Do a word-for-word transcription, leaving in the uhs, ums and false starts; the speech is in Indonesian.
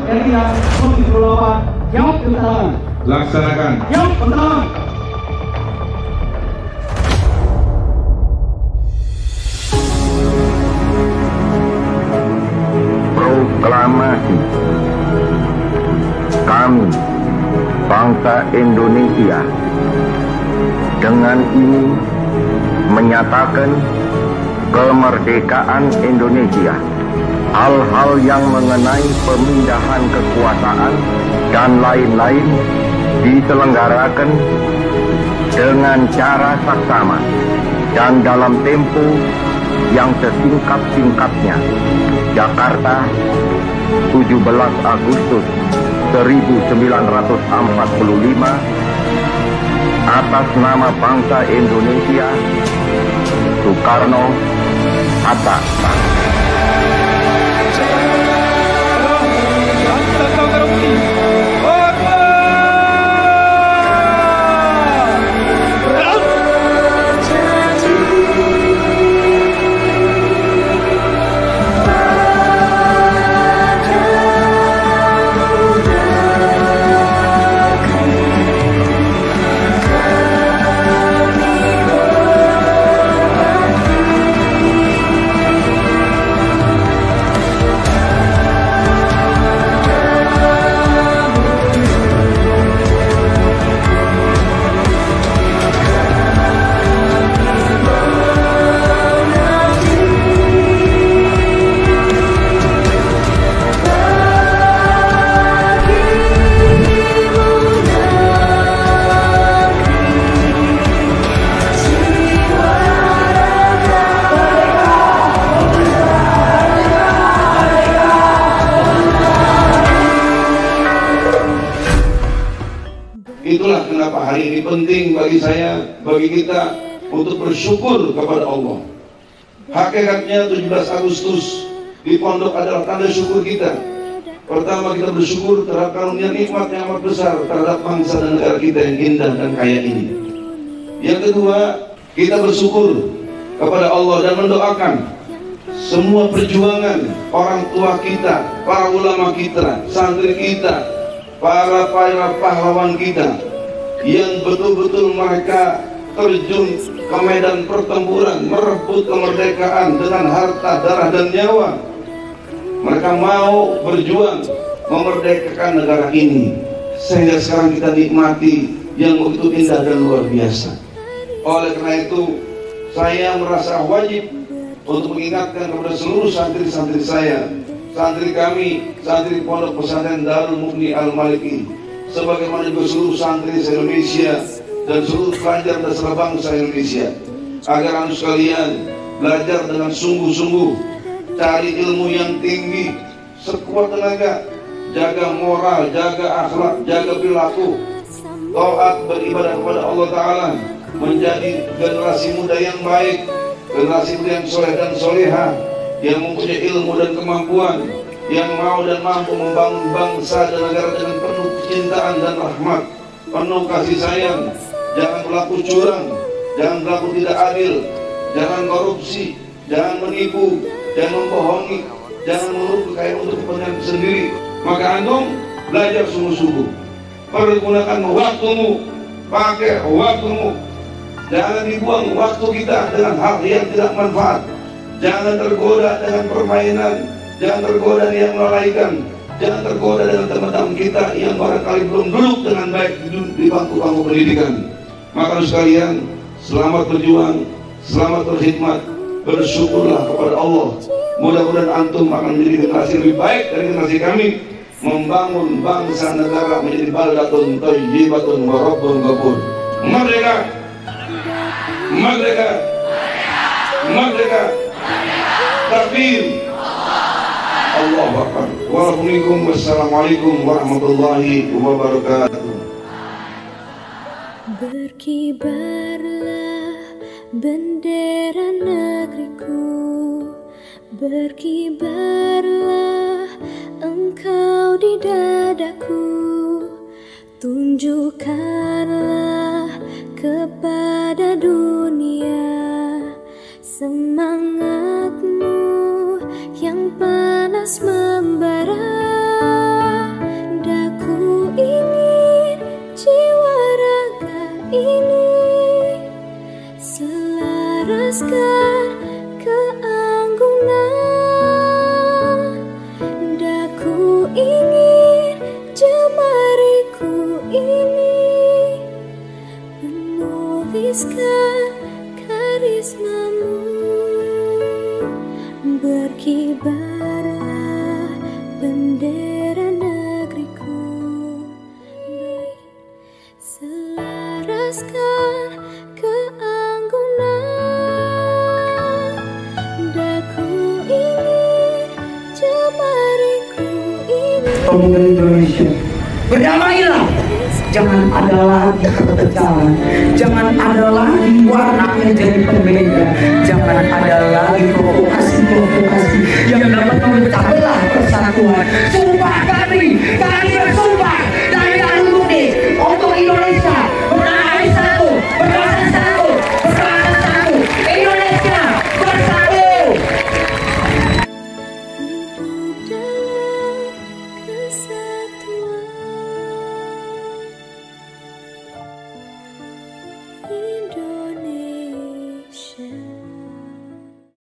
R I A tujuh puluh delapan, jawab pertama. Laksanakan. Jawab pertama. Proklamasi. Kami, bangsa Indonesia, dengan ini menyatakan kemerdekaan Indonesia. Hal-hal yang mengenai pemindahan kekuasaan dan lain-lain diselenggarakan dengan cara saksama dan dalam tempo yang sesingkat-singkatnya. Jakarta, tujuh belas Agustus seribu sembilan ratus empat puluh lima. Atas nama bangsa Indonesia, Soekarno, Hatta. Itulah kenapa hari ini penting bagi saya, bagi kita untuk bersyukur kepada Allah. Hakikatnya tujuh belas Agustus di pondok adalah tanda syukur kita. Pertama, kita bersyukur terhadap karunia nikmat yang amat besar terhadap bangsa dan negara kita yang indah dan kaya ini. Yang kedua, kita bersyukur kepada Allah dan mendoakan semua perjuangan orang tua kita, para ulama kita, santri kita, para para pahlawan kita yang betul-betul mereka terjun ke medan pertempuran merebut kemerdekaan dengan harta, darah dan nyawa. Mereka mau berjuang memerdekakan negara ini sehingga sekarang kita nikmati yang begitu indah dan luar biasa. Oleh karena itu, saya merasa wajib untuk mengingatkan kepada seluruh santri-santri saya, santri kami, santri Pondok Pesantren Darul Mukhni Al-Maliki, sebagaimana juga seluruh santri se-Indonesia dan seluruh pelajar dan sebangsa Indonesia, agar anda sekalian belajar dengan sungguh-sungguh, cari ilmu yang tinggi, sekuat tenaga, jaga moral, jaga akhlak, jaga perilaku, taat beribadah kepada Allah Ta'ala, menjadi generasi muda yang baik, generasi muda yang soleh dan soleha, yang mempunyai ilmu dan kemampuan, yang mau dan mampu membangun bangsa dan negara dengan penuh kecintaan dan rahmat, penuh kasih sayang. Jangan berlaku curang, jangan berlaku tidak adil, jangan korupsi, jangan menipu, jangan membohongi, jangan menurut kekayaan untuk kepentingan sendiri. Maka antum belajar sungguh-sungguh, pergunakan waktumu, pakai waktumu, jangan dibuang waktu kita dengan hal yang tidak manfaat. Jangan tergoda dengan permainan, jangan tergoda yang melalaikan, jangan tergoda dengan teman-teman kita yang barangkali belum duduk dengan baik di bangku-bangku pendidikan. Maka sekalian, selamat berjuang, selamat berkhidmat, bersyukurlah kepada Allah. Mudah-mudahan antum akan menjadi generasi lebih baik dari generasi kami, membangun bangsa negara menjadi baldatun thayyibatun wa rabbun ghafur. Merdeka! Merdeka! Merdeka! Takbir! Allahu Akbar. Wassalamualaikum warahmatullahi wabarakatuh. Berkibarlah bendera negeriku, berkibarlah engkau di dadaku, tunjukkanlah kepada dunia semangatmu yang panas membara. berkibarlah bendera negeriku. Selaraskan keanggunan, daku ingin jemariku ini. Pemuda Indonesia, berdamailah. Jangan ada lagi perpecahan, jangan ada lagi warna menjadi pembeda, jangan ada lagi provokasi-provokasi yang dapat memecah belah persatuan. Sumpah